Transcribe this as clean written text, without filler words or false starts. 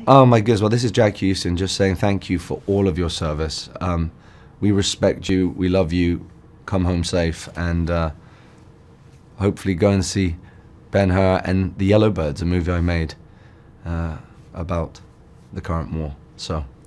Oh my goodness, well this is Jack Houston just saying thank you for all of your service. We respect you, we love you, come home safe, and hopefully go and see Ben-Hur and the Yellowbirds, a movie I made about the current war. So